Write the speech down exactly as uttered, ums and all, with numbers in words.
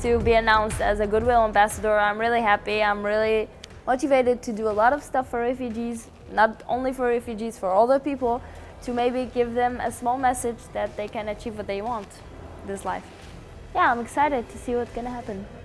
to be announced as a Goodwill Ambassador. I'm really happy. I'm really motivated to do a lot of stuff for refugees, not only for refugees, for older people, to maybe give them a small message that they can achieve what they want in this life. Yeah, I'm excited to see what's gonna happen.